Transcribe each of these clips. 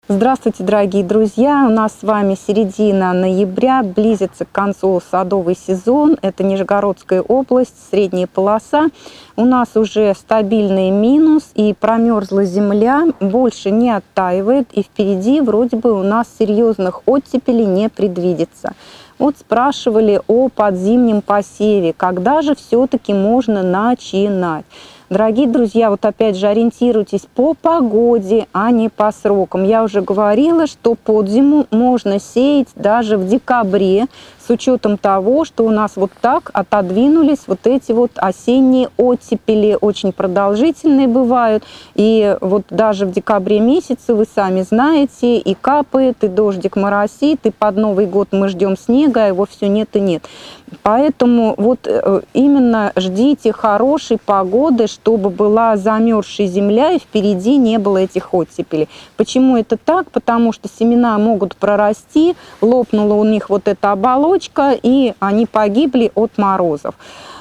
Здравствуйте, дорогие друзья! У нас с вами середина ноября, близится к концу садовый сезон. Это Нижегородская область, средняя полоса. У нас уже стабильный минус и промерзла земля, больше не оттаивает. И впереди вроде бы у нас серьезных оттепелей не предвидится. Вот спрашивали о подзимнем посеве, когда же все-таки можно начинать. Дорогие друзья, вот опять же ориентируйтесь по погоде, а не по срокам. Я уже говорила, что под зиму можно сеять даже в декабре, с учетом того, что у нас вот так отодвинулись вот эти вот осенние оттепели, очень продолжительные бывают. И вот даже в декабре месяце, вы сами знаете, и капает, и дождик моросит, и под Новый год мы ждем снега, а его все нет и нет. Поэтому вот именно ждите хорошей погоды, чтобы была замерзшая земля и впереди не было этих оттепелей. Почему это так? Потому что семена могут прорасти, лопнула у них вот эта оболочка, и они погибли от морозов.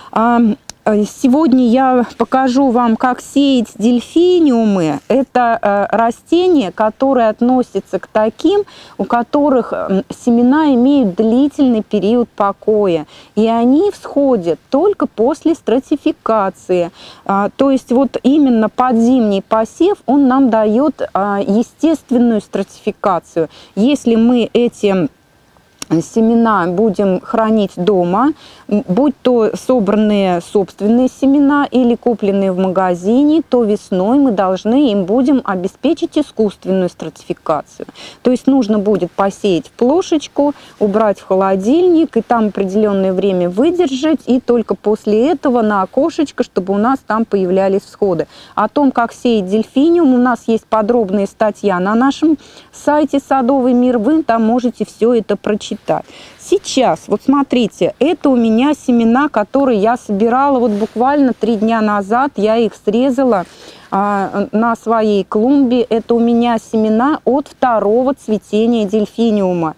Сегодня я покажу вам, как сеять дельфиниумы. Это растения, которые относятся к таким, у которых семена имеют длительный период покоя. И они всходят только после стратификации. То есть вот именно подзимний посев, он нам дает естественную стратификацию. Если мы эти семена будем хранить дома, будь то собранные собственные семена или купленные в магазине, то весной мы должны им будем обеспечить искусственную стратификацию. То есть нужно будет посеять в плошечку, убрать в холодильник и там определенное время выдержать, и только после этого на окошечко, чтобы у нас там появлялись всходы. О том, как сеять дельфиниум, у нас есть подробная статья на нашем сайте «Садовый мир», вы там можете все это прочитать. Сейчас, вот смотрите, это у меня семена, которые я собирала вот буквально 3 дня назад, я их срезала на своей клумбе. Это у меня семена от второго цветения дельфиниума.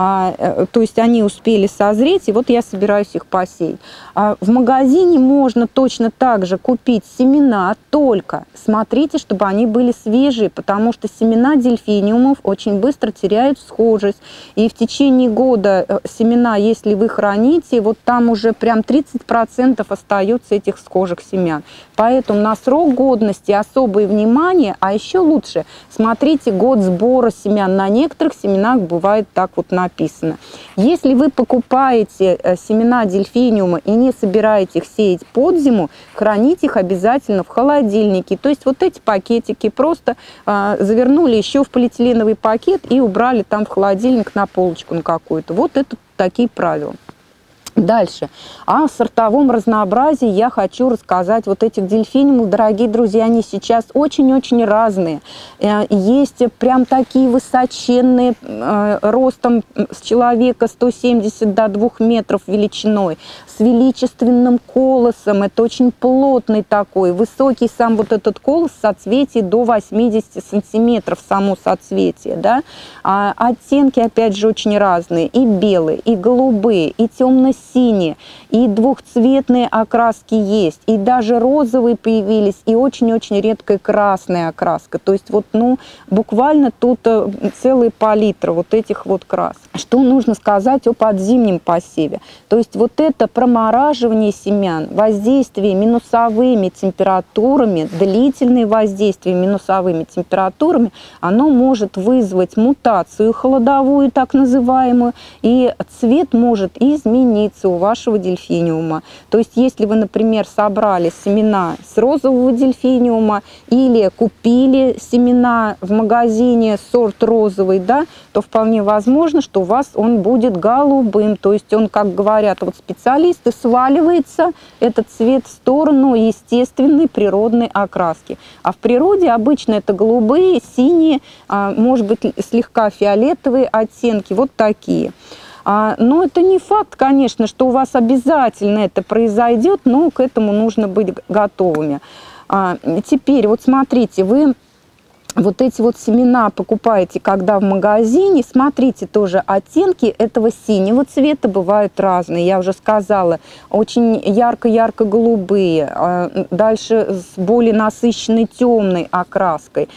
То есть они успели созреть, и вот я собираюсь их посеять. В магазине можно точно так же купить семена, только смотрите, чтобы они были свежие, потому что семена дельфиниумов очень быстро теряют схожесть. И в течение года семена, если вы храните, вот там уже прям 30% остается этих схожих семян. Поэтому на срок годности особое внимание, а еще лучше смотрите год сбора семян. На некоторых семенах бывает так вот написано. Если вы покупаете семена дельфиниума и не собираете их сеять под зиму, храните их обязательно в холодильнике. То есть вот эти пакетики просто завернули еще в полиэтиленовый пакет и убрали там в холодильник на полочку на какую-то. Вот это такие правила. Дальше. О сортовом разнообразии я хочу рассказать. Вот этих дельфиниумов, дорогие друзья, они сейчас очень-очень разные. Есть прям такие высоченные, ростом с человека 170 до 2 метров величиной, с величественным колосом. Это очень плотный такой, высокий сам вот этот колос, соцветие до 80 сантиметров, само соцветие. Да? Оттенки, опять же, очень разные. И белые, и голубые, и темно-синие, и двухцветные окраски есть, и даже розовые появились, и очень-очень редкая красная окраска. То есть вот, ну, буквально тут целая палитра вот этих вот красок. Что нужно сказать о подзимнем посеве? То есть вот это промораживание семян, воздействие минусовыми температурами, длительное воздействие минусовыми температурами, оно может вызвать мутацию холодовую, так называемую, и цвет может измениться у вашего дельфиниума. То есть если вы, например, собрали семена с розового дельфиниума или купили семена в магазине сорт розовый, да, то вполне возможно, что у вас он будет голубым. То есть он, как говорят вот специалисты, сваливается этот цвет в сторону естественной природной окраски. А в природе обычно это голубые, синие, может быть слегка фиолетовые оттенки, вот такие. Но это не факт, конечно, что у вас обязательно это произойдет, но к этому нужно быть готовыми. Теперь вот смотрите, вы вот эти вот семена покупаете, когда в магазине, смотрите тоже, оттенки этого синего цвета бывают разные. Я уже сказала, очень ярко-ярко-голубые, дальше с более насыщенной темной окраской.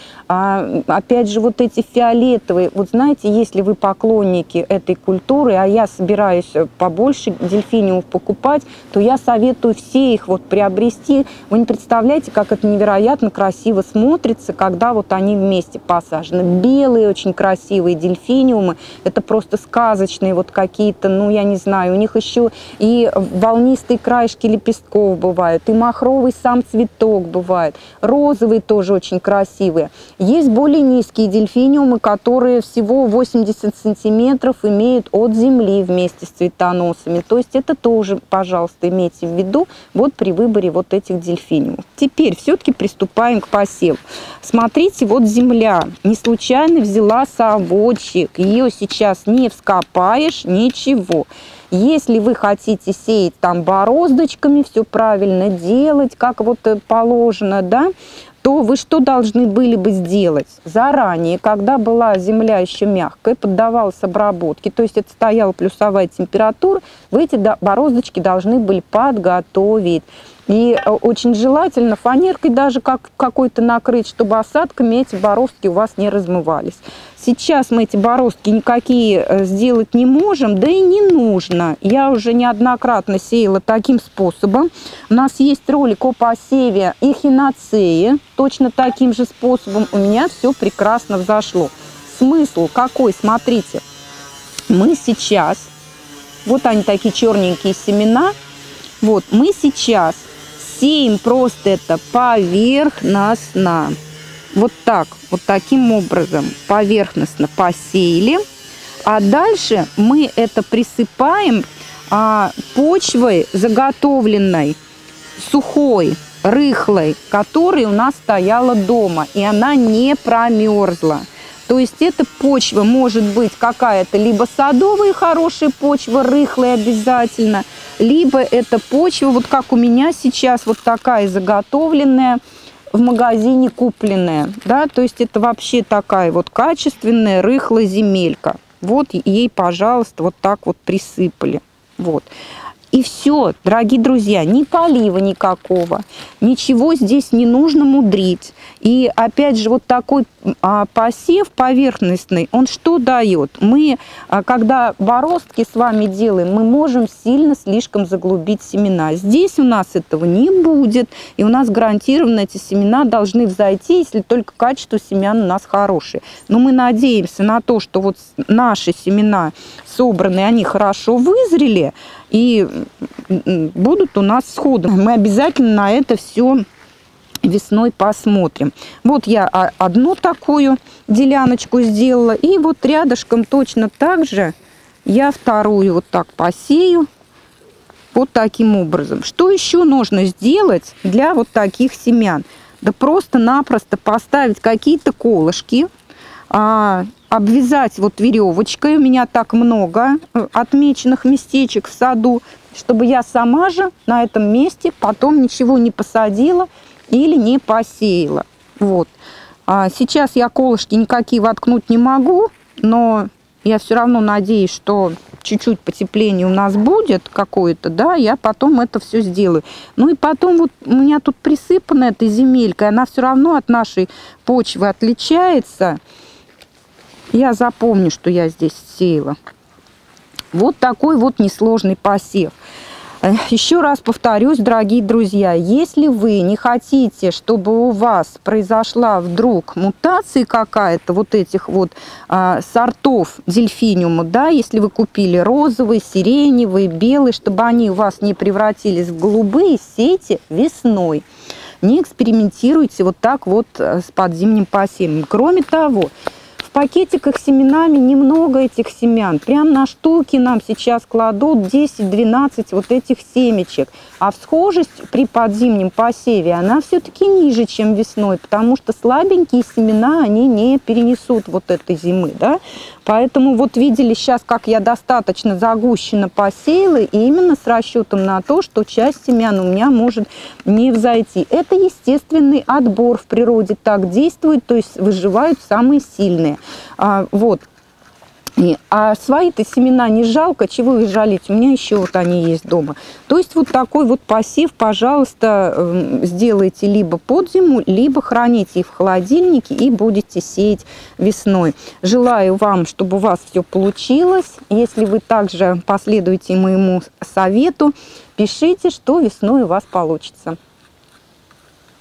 Опять же, вот эти фиолетовые. Вот знаете, если вы поклонники этой культуры, а я собираюсь побольше дельфиниумов покупать, то я советую все их вот приобрести. Вы не представляете, как это невероятно красиво смотрится, когда вот они вместе посажены. Белые очень красивые дельфиниумы, это просто сказочные вот какие-то, ну я не знаю, у них еще и волнистые краешки лепестков бывают, и махровый сам цветок бывает, розовые тоже очень красивые. Есть более низкие дельфиниумы, которые всего 80 сантиметров имеют от земли вместе с цветоносами, то есть это тоже, пожалуйста, имейте в виду вот при выборе вот этих дельфиниумов. Теперь все-таки приступаем к посеву. Смотрите, вот земля. Не случайно взяла совочек. Ее сейчас не вскопаешь, ничего. Если вы хотите сеять там бороздочками, все правильно делать, как вот положено, да, то вы что должны были бы сделать? Заранее, когда была земля еще мягкая, поддавалась обработке, то есть это стояла плюсовая температура, вы эти бороздочки должны были подготовить. И очень желательно фанеркой даже какой-то накрыть, чтобы осадками эти бороздки у вас не размывались. Сейчас мы эти бороздки никакие сделать не можем, да и не нужно. Я уже неоднократно сеяла таким способом. У нас есть ролик о посеве эхиноцеи. Точно таким же способом у меня все прекрасно взошло. Смысл какой? Смотрите, мы сейчас, вот они такие черненькие семена, вот мы сейчас сеем просто это поверхностно. Вот так, вот таким образом поверхностно посеяли. А дальше мы это присыпаем почвой заготовленной, сухой, рыхлой, которая у нас стояла дома. И она не промерзла. То есть эта почва может быть какая-то либо садовая хорошая почва, рыхлая обязательно, либо это почва, вот как у меня сейчас, вот такая заготовленная, в магазине купленная, да, то есть это вообще такая вот качественная рыхлая земелька. Вот ей, пожалуйста, вот так вот присыпали. Вот. И все, дорогие друзья, ни полива никакого, ничего здесь не нужно мудрить. И опять же, вот такой посев поверхностный, он что дает? Мы, когда бороздки с вами делаем, мы можем сильно слишком заглубить семена. Здесь у нас этого не будет, и у нас гарантированно эти семена должны взойти, если только качество семян у нас хорошее. Но мы надеемся на то, что вот наши семена собранные, они хорошо вызрели, и будут у нас всходы. Мы обязательно на это все весной посмотрим. Вот я одну такую деляночку сделала, и вот рядышком точно так же я вторую вот так посею, вот таким образом. Что еще нужно сделать для вот таких семян? Да просто-напросто поставить какие-то колышки, обвязать вот веревочкой, у меня так много отмеченных местечек в саду, чтобы я сама же на этом месте потом ничего не посадила или не посеяла. Вот. Сейчас я колышки никакие воткнуть не могу, но я все равно надеюсь, что чуть-чуть потепление у нас будет какое-то, да, я потом это все сделаю. Ну и потом вот у меня тут присыпана этой земелькой, она все равно от нашей почвы отличается. Я запомню, что я здесь сеяла. Вот такой вот несложный посев. Еще раз повторюсь, дорогие друзья, если вы не хотите, чтобы у вас произошла вдруг мутация какая-то вот этих вот сортов дельфиниума, да, если вы купили розовый, сиреневый, белый, чтобы они у вас не превратились в голубые, сейте весной. Не экспериментируйте вот так вот с подзимним посевом. Кроме того, в В пакетиках с семенами немного этих семян. Прям на штуки нам сейчас кладут 10-12 вот этих семечек. А всхожесть при подзимнем посеве, она все-таки ниже, чем весной, потому что слабенькие семена, они не перенесут вот этой зимы, да. Поэтому вот видели сейчас, как я достаточно загущенно посеяла, и именно с расчетом на то, что часть семян у меня может не взойти. Это естественный отбор в природе, так действует, то есть выживают самые сильные. Вот. А свои-то семена не жалко, чего их жалеть? У меня еще вот они есть дома. То есть вот такой вот посев, пожалуйста, сделайте либо под зиму, либо храните их в холодильнике и будете сеять весной. Желаю вам, чтобы у вас все получилось. Если вы также последуете моему совету, пишите, что весной у вас получится.